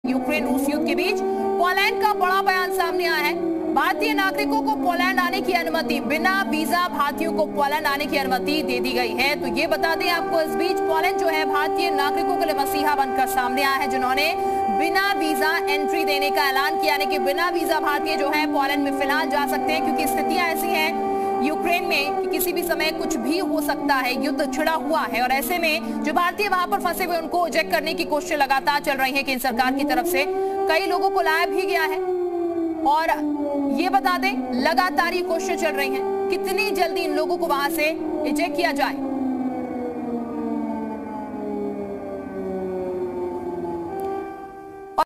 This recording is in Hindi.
यूक्रेन रूस युद्ध के बीच पोलैंड का बड़ा बयान सामने आया है। भारतीय नागरिकों को पोलैंड आने की अनुमति, बिना वीजा भारतीयों को पोलैंड आने की अनुमति दे दी गई है। तो ये बता दें आपको, इस बीच पोलैंड जो है भारतीय नागरिकों के लिए मसीहा बनकर सामने आया है, जिन्होंने बिना वीजा एंट्री देने का ऐलान किया, यानी कि बिना वीजा भारतीय जो है पोलैंड में फिलहाल जा सकते हैं, क्योंकि स्थितियां ऐसी हैं यूक्रेन में कि किसी भी समय कुछ भी हो सकता है, युद्ध छिड़ा हुआ है। और ऐसे में जो भारतीय वहां पर फंसे हुए उनको इजेक्ट करने की कोशिशें लगातार चल रही है केंद्र सरकार की तरफ से। कई लोगों को लाया भी गया है और ये बता दें लगातार ये कोशिशें चल रही हैं कितनी जल्दी इन लोगों को वहां से इजेक्ट किया जाए।